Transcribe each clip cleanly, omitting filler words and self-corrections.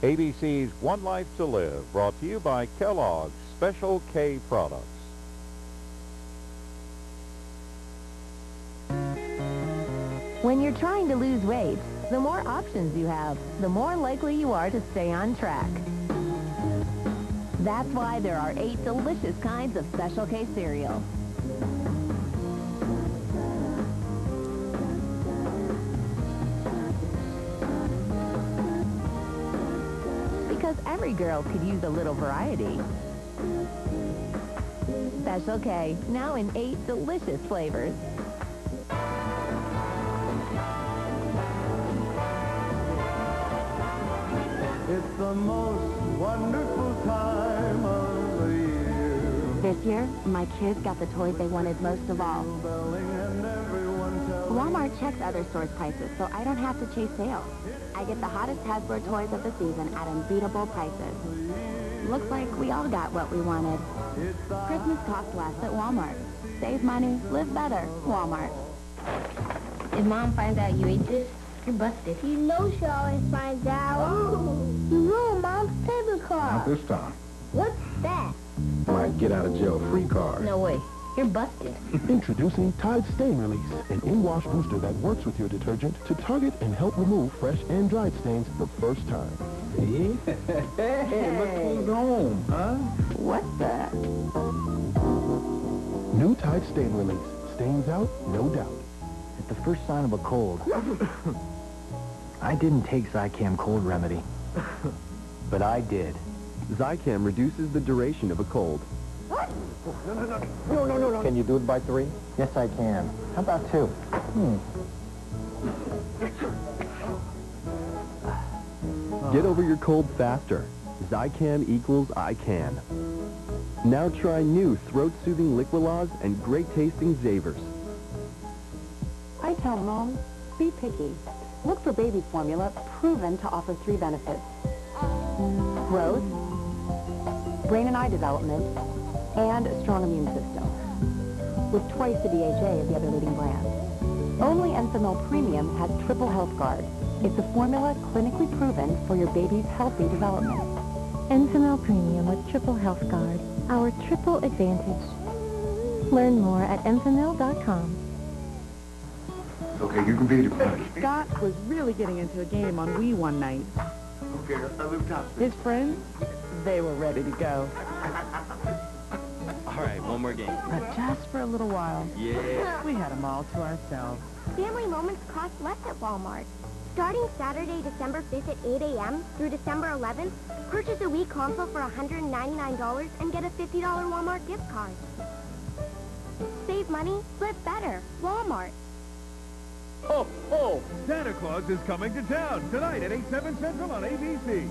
ABC's One Life to Live, brought to you by Kellogg's Special K products. When you're trying to lose weight, the more options you have, the more likely you are to stay on track. That's why there are 8 delicious kinds of Special K cereal. Because every girl could use a little variety. Special K, now in 8 delicious flavors. It's the most wonderful time of the year. This year, my kids got the toys they wanted most of all. Walmart checks other stores' prices, so I don't have to chase sales. I get the hottest Hasbro toys of the season at unbeatable prices. Looks like we all got what we wanted. Christmas costs less at Walmart. Save money, live better, Walmart. If Mom finds out you ate this, you're busted. You know she always finds out. You ruined Mom's table card. Not this time. What's that? My get-out-of-jail-free card. No way. You're busted. Introducing Tide Stain Release, an in-wash booster that works with your detergent to target and help remove fresh and dried stains the first time. See? Hey, look who's home, huh? What's that? New Tide Stain Release. Stains out, no doubt. At the first sign of a cold, I didn't take Zicam cold remedy, but I did. Zicam reduces the duration of a cold. What? No. Can you do it by 3? Yes, I can. How about 2? Get over your cold faster. Zicam equals I can. Now try new throat-soothing Liquilaws and great-tasting Zavers. I tell Mom, be picky. Look for baby formula proven to offer 3 benefits. Growth, brain and eye development, and a strong immune system. With twice the DHA of the other leading brands. Only Enfamil Premium has triple health guard. It's a formula clinically proven for your baby's healthy development. Enfamil Premium with triple health guard. Our triple advantage. Learn more at enfamil.com. Okay, you can beat it. Scott was really getting into a game on Wii one night. Okay, I live top. His friends, they were ready to go. All right, one more game. But just for a little while. Yeah. We had them all to ourselves. Family moments cost less at Walmart. Starting Saturday, December 5th at 8 a.m. through December 11th, purchase a Wii console for $199 and get a $50 Walmart gift card. Save money, live better. Walmart. Oh, Santa Claus is coming to town tonight at 8, 7 Central on ABC.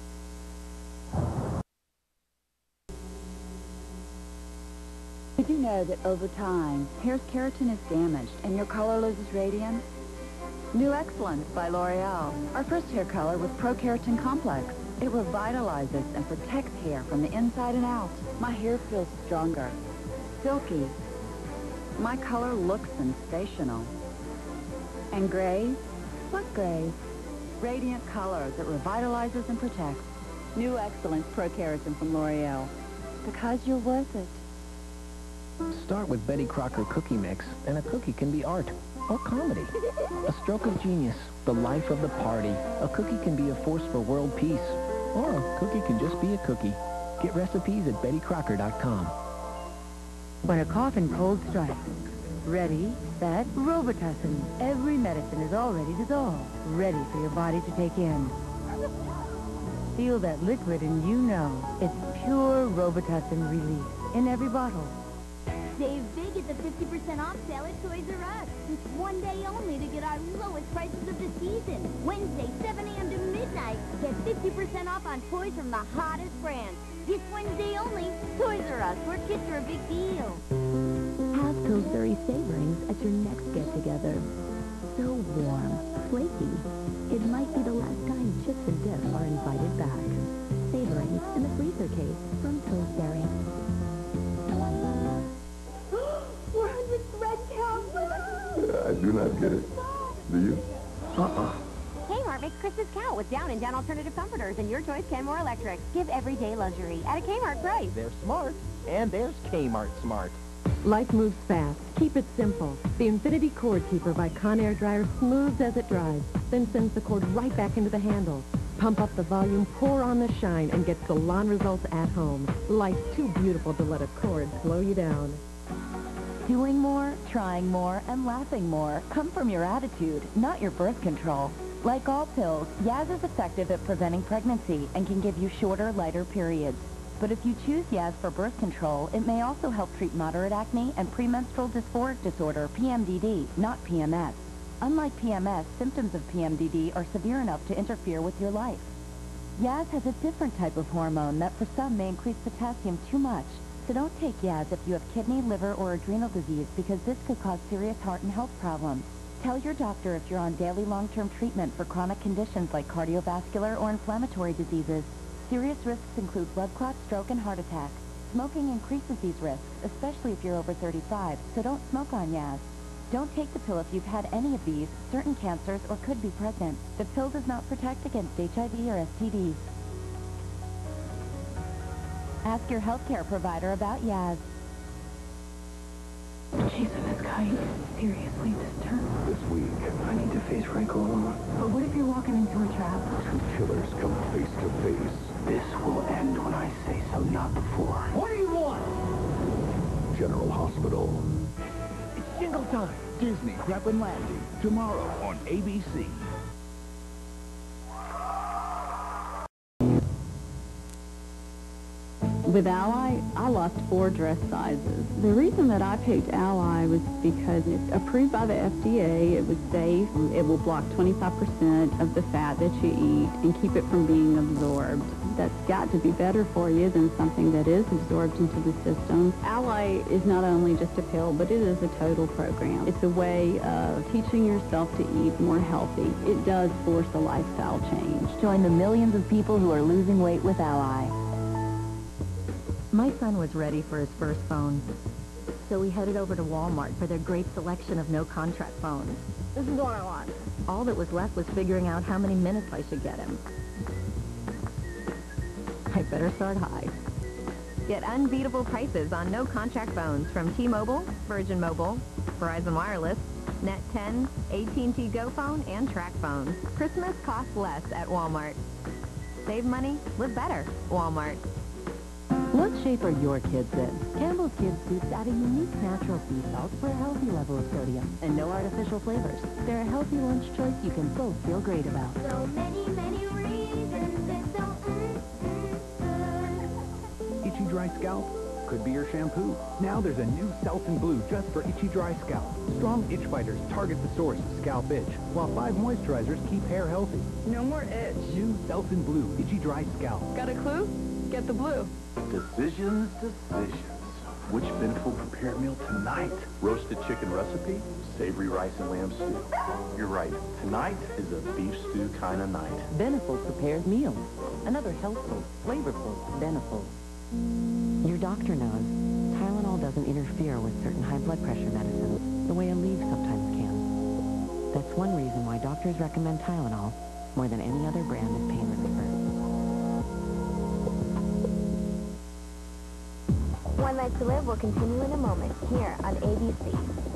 Did you know that over time, hair's keratin is damaged and your color loses radiance? New Excellence by L'Oreal. Our first hair color was Pro Keratin Complex. It revitalizes and protects hair from the inside and out. My hair feels stronger, silky. My color looks sensational. And gray? What gray? Radiant color that revitalizes and protects. New Excellence Pro Keratin from L'Oreal. Because you're worth it. Start with Betty Crocker Cookie Mix, and a cookie can be art or comedy. A stroke of genius, the life of the party. A cookie can be a force for world peace, or a cookie can just be a cookie. Get recipes at BettyCrocker.com. When a cough and cold strikes, ready, set, Robitussin. Every medicine is already dissolved, ready for your body to take in. Feel that liquid and you know it's pure Robitussin release in every bottle. Save big at the 50% off sale at Toys R Us. It's one day only to get our lowest prices of the season. Wednesday, 7 a.m. to midnight. Get 50% off on toys from the hottest brands. This Wednesday only, Toys R Us, where kids are a big deal. Have Pillsbury Savorings at your next get-together. So warm, flaky. It might be the last time chips and dip are invited back. Savorings in the freezer case from Pillsbury. 400 thread count. I do not get it. Do you? Hey, Harvick, Christmas biggest discount with down and down alternative comforters and your choice Kenmore Electric. Give everyday luxury at a Kmart price. They're smart, and there's Kmart Smart. Life moves fast. Keep it simple. The Infiniti Cord Keeper by Conair dryer smooths as it dries, then sends the cord right back into the handle. Pump up the volume, pour on the shine, and get salon results at home. Life's too beautiful to let a cord slow you down. Doing more, trying more, and laughing more come from your attitude, not your birth control. Like all pills, Yaz is effective at preventing pregnancy and can give you shorter, lighter periods. But if you choose Yaz for birth control, it may also help treat moderate acne and premenstrual dysphoric disorder, PMDD, not PMS. Unlike PMS, symptoms of PMDD are severe enough to interfere with your life. Yaz has a different type of hormone that for some may increase potassium too much. So don't take Yaz if you have kidney, liver, or adrenal disease because this could cause serious heart and health problems. Tell your doctor if you're on daily long-term treatment for chronic conditions like cardiovascular or inflammatory diseases. Serious risks include blood clot, stroke, and heart attack. Smoking increases these risks, especially if you're over 35, so don't smoke on Yaz. Don't take the pill if you've had any of these, certain cancers, or could be pregnant. The pill does not protect against HIV or STDs. Ask your healthcare provider about Yaz. She's in this kite. Seriously disturbed. This week, I need to face Franco alone. But what if you're walking into a trap? two killers come face to face. This will end when I say so, not before. What do you want? General Hospital. It's jingle time. Disney Grappin' Landing. Tomorrow on ABC. With Alli, I lost 4 dress sizes. The reason that I picked Alli was because it's approved by the FDA, it was safe, it will block 25% of the fat that you eat and keep it from being absorbed. That's got to be better for you than something that is absorbed into the system. Alli is not only just a pill, but it is a total program. It's a way of teaching yourself to eat more healthy. It does force a lifestyle change. Join the millions of people who are losing weight with Alli. My son was ready for his first phone, so we headed over to Walmart for their great selection of no-contract phones. This is what I want. All that was left was figuring out how many minutes I should get him. I better start high. Get unbeatable prices on no-contract phones from T-Mobile, Virgin Mobile, Verizon Wireless, Net 10, AT&T Go Phone, and Track Phones. Christmas costs less at Walmart. Save money, live better. Walmart. What shape are your kids in? Campbell's Kids Soups add a unique natural sea salt for a healthy level of sodium and no artificial flavors. They're a healthy lunch choice you can both feel great about. So many, many reasons it's so good. Itchy dry scalp? Could be your shampoo. Now there's a new Selsun Blue just for itchy dry scalp. Strong itch fighters target the source of scalp itch, while 5 moisturizers keep hair healthy. No more itch. New Selsun Blue itchy dry scalp. Got a clue? Get the blue. Decisions. Which Beneful prepared meal tonight? Roasted chicken recipe? Savory rice and lamb stew? You're right. Tonight is a beef stew kind of night. Beneful prepared meals. Another healthful, flavorful Beneful. Your doctor knows Tylenol doesn't interfere with certain high blood pressure medicines the way Alli sometimes can. That's one reason why doctors recommend Tylenol more than any other brand of pain reliever. One Night to Live will continue in a moment here on ABC.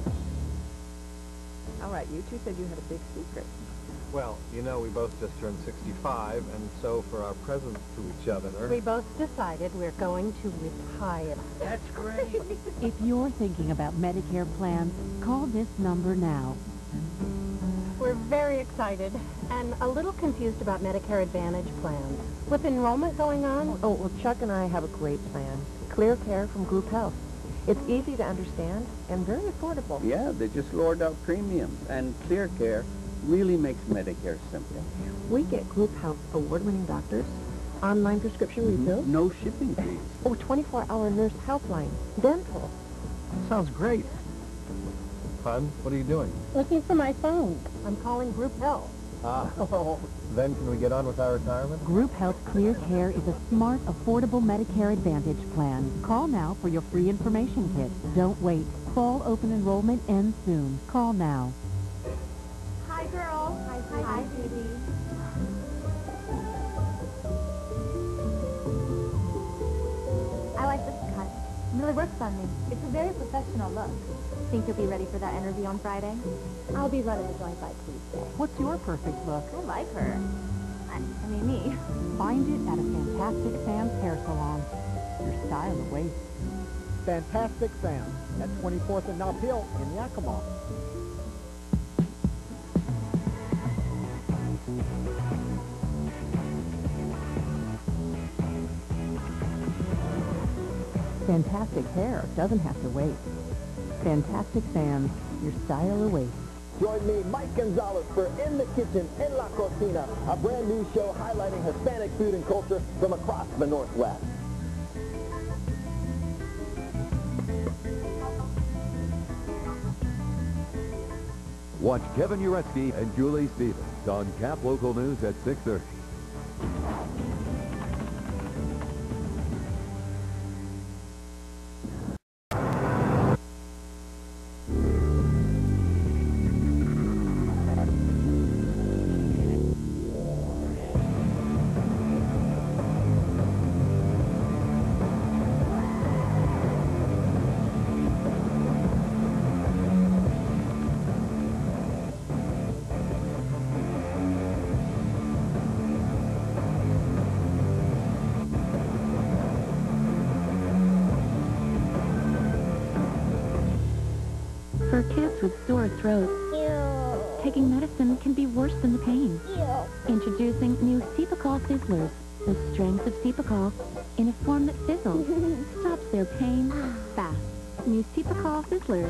All right, you two said you had a big secret. Well, you know, we both just turned 65, and so for our presents to each other... We both decided we're going to retire. That's great. If you're thinking about Medicare plans, call this number now. We're very excited and a little confused about Medicare Advantage plans. With enrollment going on... Oh, well, Chuck and I have a great plan. Clear Care from Group Health. It's easy to understand and very affordable. Yeah, they just lowered our premiums, and Clear Care really makes Medicare simple. We get Group Health award-winning doctors, online prescription refills. No shipping fees. Oh, 24-hour nurse helpline, dental. Sounds great. Hon, what are you doing? Looking for my phone. I'm calling Group Health. Ah. Then can we get on with our retirement? Group Health Clear Care is a smart, affordable Medicare Advantage plan. Call now for your free information kit. Don't wait. Fall open enrollment ends soon. Call now. Hi, girl. Hi, baby. really works on me. It's a very professional look. Think you'll be ready for that interview on Friday? I'll be running the joint by Tuesday. What's your perfect look? I like her. I mean, me. Find it at a Fantastic Sam's hair salon. Your style awaits. Fantastic Sam at 24th and Knob Hill in Yakima. Fantastic hair doesn't have to wait. Fantastic Sam's, your style awaits. Join me, Mike Gonzalez, for In the Kitchen, En La Cocina, a brand new show highlighting Hispanic food and culture from across the Northwest. Watch Kevin Uretsky and Julie Stevens on KAPP Local News at 6:30. For kids with sore throats, taking medicine can be worse than the pain. Introducing new Cepacol Fizzlers, the strength of Cepacol in a form that fizzles, stops their pain fast. New Cepacol Fizzlers.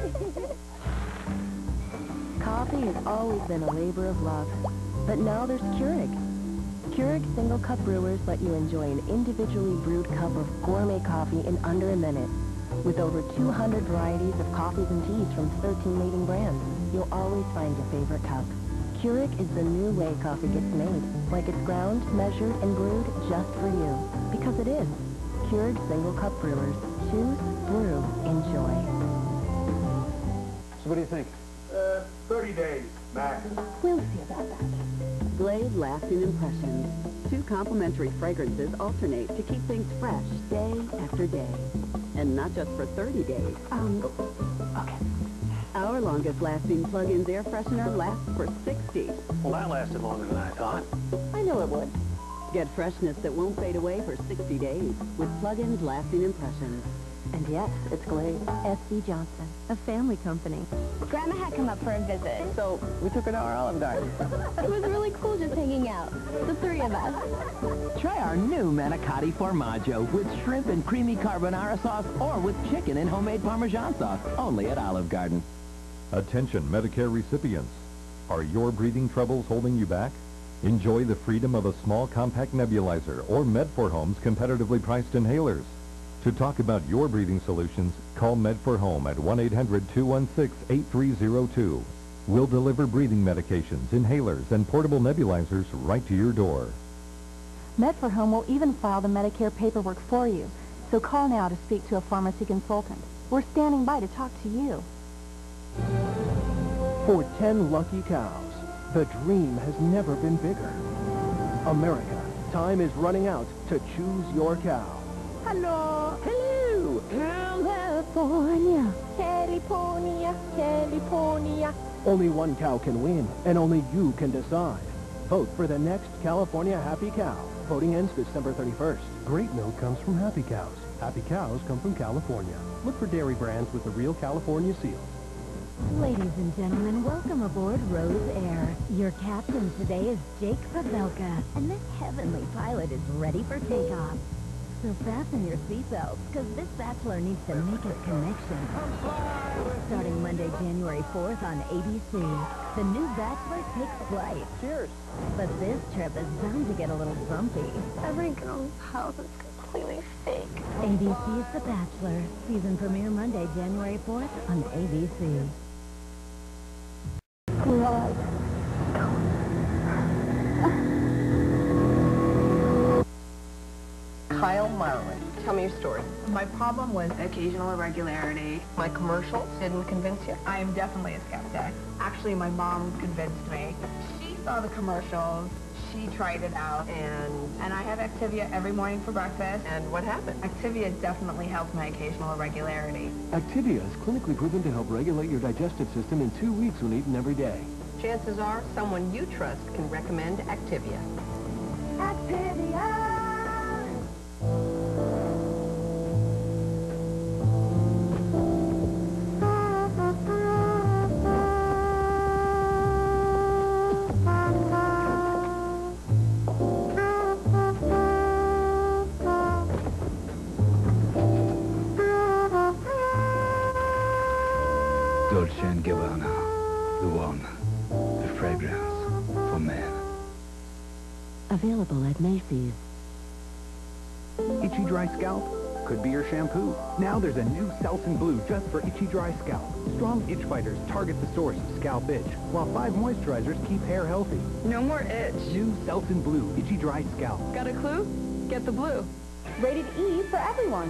Coffee has always been a labor of love, but now there's Keurig. Keurig single cup brewers let you enjoy an individually brewed cup of gourmet coffee in under a minute. With over 200 varieties of coffees and teas from 13 leading brands, you'll always find your favorite cup. Keurig is the new way coffee gets made, like it's ground, measured, and brewed just for you. Because it is. Keurig single cup brewers. Choose, brew, enjoy. So what do you think? 30 days, max. We'll see about that. Glade Lasting Impressions. 2 complimentary fragrances alternate to keep things fresh day after day. And not just for 30 days. Okay. Our longest lasting plug-ins air freshener lasts for 60. Well, that lasted longer than I thought. I knew it would. Get freshness that won't fade away for 60 days with plug-ins Lasting Impressions. And yes, it's Glade. S.C. Johnson, a family company. Grandma had come up for a visit. So we took her to our Olive Garden. It was really cool just hanging out, the 3 of us. Try our new manicotti formaggio with shrimp and creamy carbonara sauce or with chicken and homemade Parmesan sauce, only at Olive Garden. Attention Medicare recipients. Are your breathing troubles holding you back? Enjoy the freedom of a small compact nebulizer or Med4Home's competitively priced inhalers. To talk about your breathing solutions, call Med4Home at 1-800-216-8302. We'll deliver breathing medications, inhalers, and portable nebulizers right to your door. Med4Home will even file the Medicare paperwork for you, so call now to speak to a pharmacy consultant. We're standing by to talk to you. For 10 lucky cows, the dream has never been bigger. America, time is running out to choose your cow. Hello. Hello. California. California. California. Only one cow can win, and only you can decide. Vote for the next California Happy Cow. Voting ends December 31st. Great milk comes from Happy Cows. Happy cows come from California. Look for dairy brands with the real California seal. Ladies and gentlemen, welcome aboard Rose Air. Your captain today is Jake Pavelka, and this heavenly pilot is ready for takeoff. So fasten your seatbelts, because this bachelor needs to make his connection. Starting Monday, January 4th on ABC, the new Bachelor takes flight. Cheers. But this trip is bound to get a little bumpy. Every girl's house is completely fake. ABC's The Bachelor, season premiere Monday, January 4th on ABC. Claus. Kyle Marlin. Tell me your story. My problem was occasional irregularity. my commercials didn't convince you. I am definitely a skeptic. Actually, my mom convinced me. She saw the commercials. She tried it out, and I have Activia every morning for breakfast. And what happened? Activia definitely helped my occasional irregularity. Activia is clinically proven to help regulate your digestive system in 2 weeks when eaten every day. Chances are someone you trust can recommend Activia. Activia! Dolce & Gabbana, the one, the fragrance for men. Available at Macy's. Itchy dry scalp? Could be your shampoo. Now there's a new Selsun Blue just for itchy dry scalp. Strong itch fighters target the source of scalp itch, while 5 moisturizers keep hair healthy. No more itch. New Selsun Blue, itchy dry scalp. Got a clue? Get the blue. Rated E for everyone.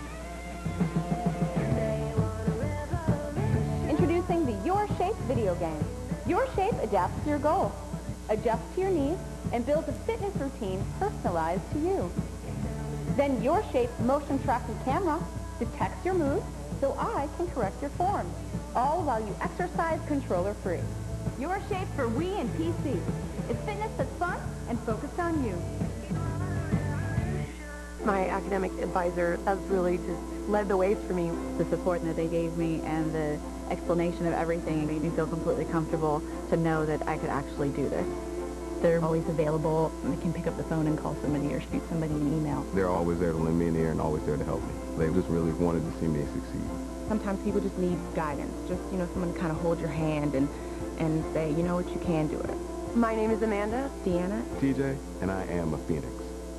Introducing the Your Shape video game. Your Shape adapts to your goals, adjusts to your needs, and builds a fitness routine personalized to you. Then Your Shape motion tracking camera detects your mood so I can correct your form, all while you exercise controller free. Your Shape for Wii and PC. It's fitness that's fun and focused on you. My academic advisor has really just led the ways for me. The support that they gave me and the explanation of everything made me feel completely comfortable to know that I could actually do this. They're always available. They can pick up the phone and call somebody or shoot somebody an email. They're always there to lend me an ear and always there to help me. They just really wanted to see me succeed. Sometimes people just need guidance, just, someone to kind of hold your hand and say, you know what, you can do it. My name is Amanda. Deanna. TJ, and I am a Phoenix.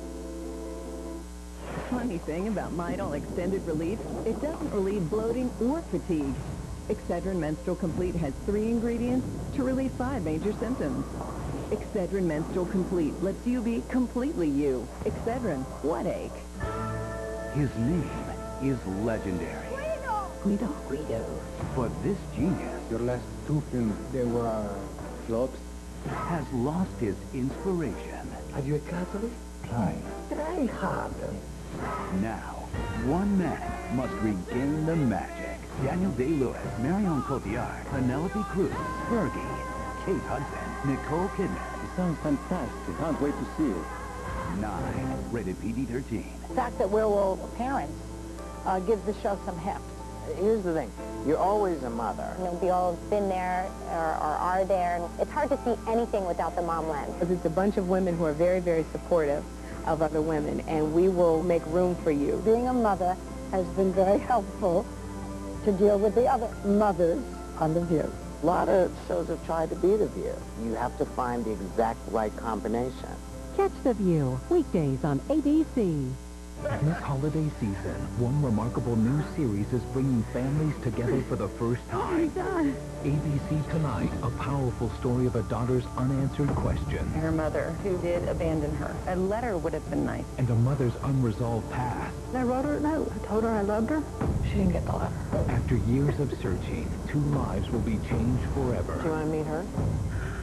Funny thing about Midol Extended Relief, it doesn't relieve bloating or fatigue. Excedrin Menstrual Complete has 3 ingredients to relieve 5 major symptoms. Excedrin Menstrual Complete lets you be completely you. Excedrin, what ache? His name is legendary. Guido. But this genius, Your last 2 films, they were flops. has lost his inspiration. Are you a Catholic? Try harder. Now, one man must regain the magic. Daniel Day-Lewis, Marion Cotillard, Penelope Cruz, Fergie, Kate Hudson, Nicole Kidman. It sounds fantastic. Can't wait to see it. 9, rated PG-13. The fact that we're all parents gives the show some heft. Here's the thing. You're always a mother. We all have been there or are there. It's hard to see anything without the mom lens. It's a bunch of women who are very, very supportive of other women, and we will make room for you. Being a mother has been very helpful to deal with the other mothers on The View. A lot of shows have tried to be The View. You have to find the exact right combination. Catch The View, weekdays on ABC. This holiday season, one remarkable new series is bringing families together for the first time. ABC Tonight, a powerful story of a daughter's unanswered question. Her mother, who did abandon her. A letter would have been nice. And a mother's unresolved past. I wrote her a note. I told her I loved her. She didn't get the letter. After years of searching, 2 lives will be changed forever. Do you want to meet her?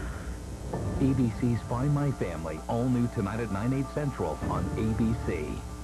ABC's Find My Family, all new tonight at 9/8 Central on ABC.